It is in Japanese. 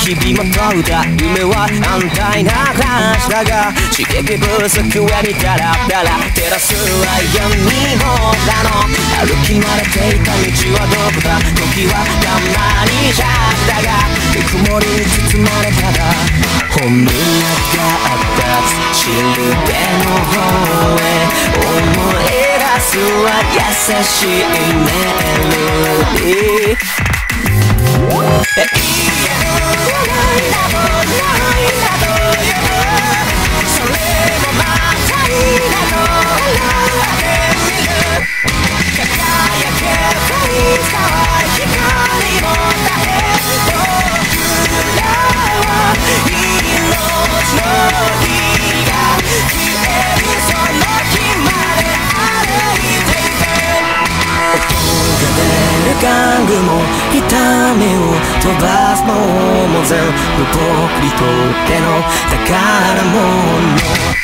日々も問うた夢は安泰な暮らしだが刺激不足へにダラダラ照らすは闇もだの歩き慣れていた道はどこだ時はたまにシャクだが曇りに包まれたら本音があった土る手の方へ思い出すは優しいメロディー家の笑いなどないなどよそれもまたいいなど笑ってみる輝けばいつかは光も絶え僕らは命の火が消えるその日まで歩いていく玩具も痛みを飛ばすのも全部僕にとっての宝物